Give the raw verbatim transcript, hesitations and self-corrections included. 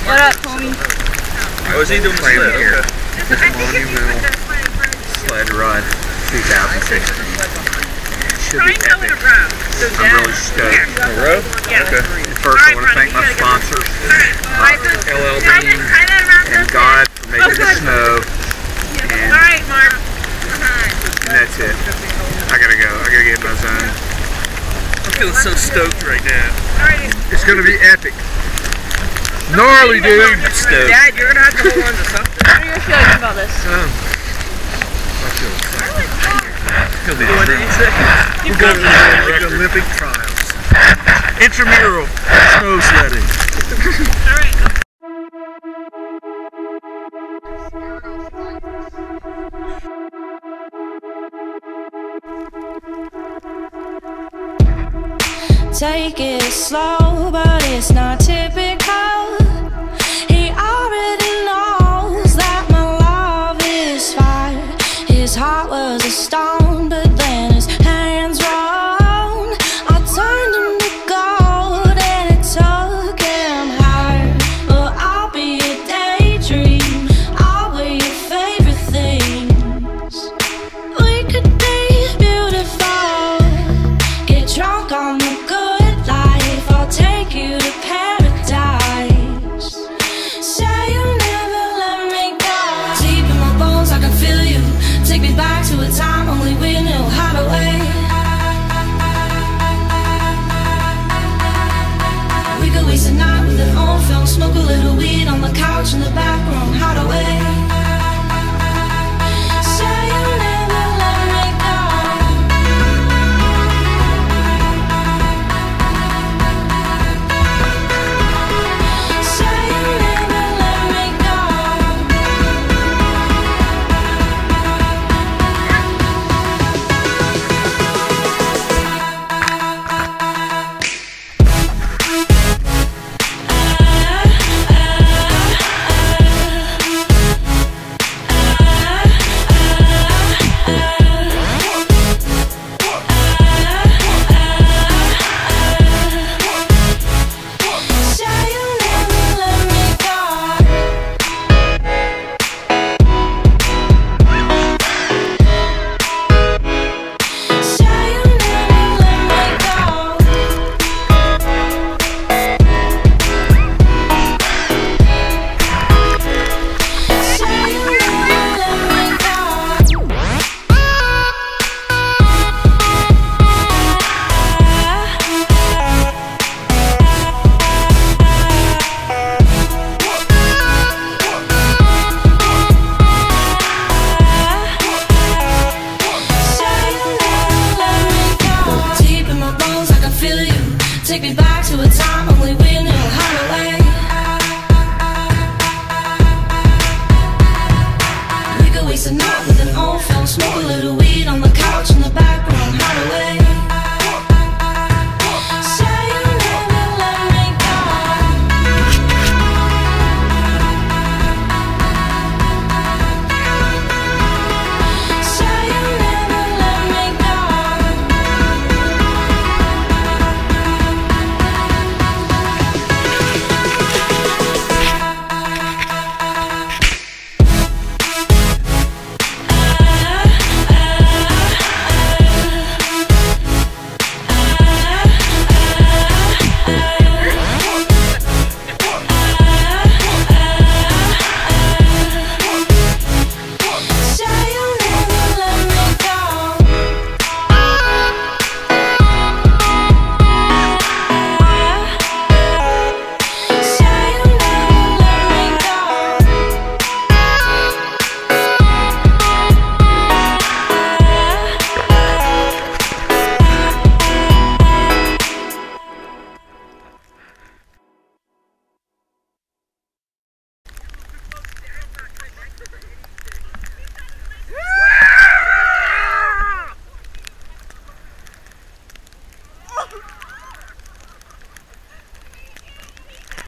What up, Tony? Oh, is he doing the sled? Okay. This monumental sled ride two thousand sixteen. Should be epic. I'm really stoked. A row? Yeah. Okay. First, I want to thank my sponsors, uh, L L B and God for making the snow. And, Alright, Mark. and that's it. I gotta go. I gotta get in my zone. I'm feeling so stoked right now. It's gonna be epic. Gnarly, dude. Stoked. Dad, you're gonna have to hold on to something. What are your feelings about this? Um, I feel excited. He'll be doing it. We're going to the Olympic trials. Intramural snow sledding. Alright. Take it slow, but it's not typical.